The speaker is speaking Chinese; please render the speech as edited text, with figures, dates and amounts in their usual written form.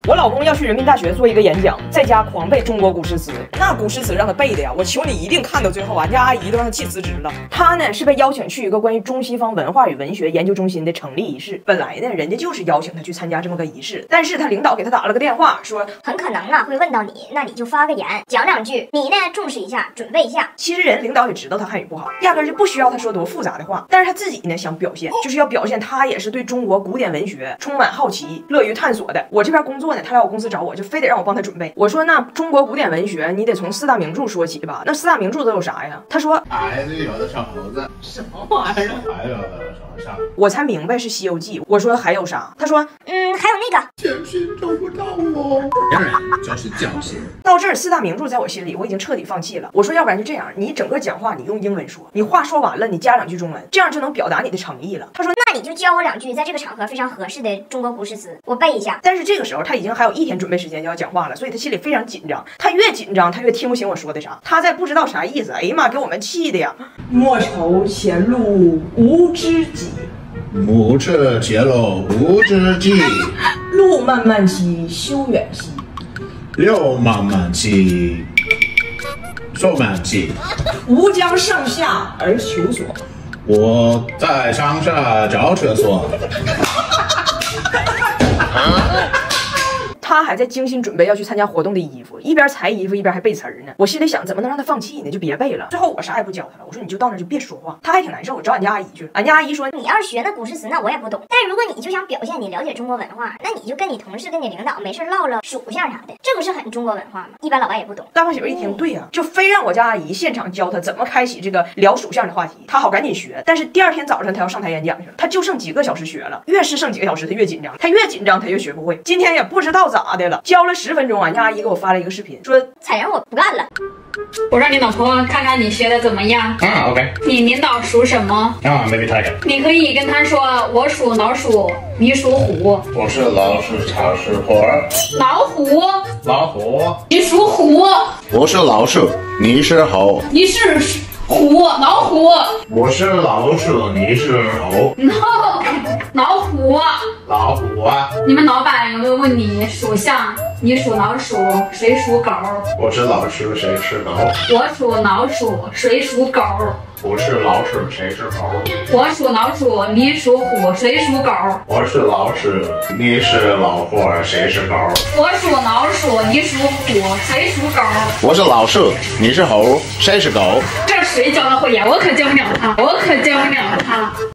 我老公要去人民大学做一个演讲，在家狂背中国古诗词，那古诗词让他背的呀，我求你一定看到最后啊！人家阿姨都让他气辞职了。他呢是被邀请去一个关于中西方文化与文学研究中心的成立仪式。本来呢，人家就是邀请他去参加这么个仪式，但是他领导给他打了个电话，说很可能啊会问到你，那你就发个言，讲两句，你呢重视一下，准备一下。 其实人领导也知道他汉语不好，压根就不需要他说多复杂的话，但是他自己呢想表现，就是要表现他也是对中国古典文学充满好奇、乐于探索的。我这边工作呢，他来我公司找我，就非得让我帮他准备。我说那中国古典文学你得从四大名著说起吧，那四大名著都有啥呀？他说孩子有的小猴子，什么玩意儿？还有的什么？ 我才明白是《西游记》。我说还有啥？他说还有那个简讯找不到我。当然就是教训。 到这儿四大名著在我心里我已经彻底放弃了。我说要不然就这样，你整个讲话你用英文说，你话说完了你加两句中文，这样就能表达你的诚意了。他说那你就教我两句在这个场合非常合适的中国古诗词，我背一下。 但是这个时候他已经还有1天准备时间就要讲话了，所以他心里非常紧张。他越紧张他越听不清我说的啥，他在不知道啥意思。哎呀妈，给我们气的呀！莫愁前路无知己， 母赤节漏无知迹， 路漫漫其修远兮， 路漫漫其修远兮。 吾将上下而求索。 我在上下找厕所。 他还在精心准备要去参加活动的衣服，一边裁衣服一边还背词儿呢。我心里想，怎么能让他放弃呢？就别背了。最后我啥也不教他了，我说你就到那儿就别说话。他还挺难受，我找俺家阿姨去了。俺家阿姨说， 你要是学那古诗词，那我也不懂。但如果你就想表现你了解中国文化，那你就跟你同事、跟你领导没事唠唠属相啥的，这不是很中国文化吗？一般老外也不懂。 大胖媳妇一听，对呀，就非让我家阿姨现场教他怎么开启这个聊属相的话题，他好赶紧学。但是第二天早上他要上台演讲去了，他就剩几个小时学了，越是剩几个小时他越紧张，他越紧张他越学不会。今天也不知道咋的了，教了10分钟，俺家阿姨给我发了一个视频，说采人我不干了。 我让你老婆看看你学的怎么样。 OK。 你领导属什么 Maybe tiger。 你可以跟他说，我属老鼠，你属虎。 我是老鼠，草是虎。 老虎。 老虎。 你属虎。 我是老鼠，你是猴。 你是虎，老虎。 我是老鼠，你是猴。 No， 老虎。 老虎啊！ 你们老板有没有问你属相？你属老鼠，谁属狗？ 我是老鼠，谁是狗？ 我属老鼠，谁属狗？ 我是老鼠，谁是狗？ 我属老鼠，你属虎，谁属狗？ 我是老鼠，你是老虎，谁是狗？ 我属老鼠，你属虎，谁属狗？ 我是老鼠，你是猴，谁是狗？ 这谁教的会呀？我可教不了他，我可教不了他。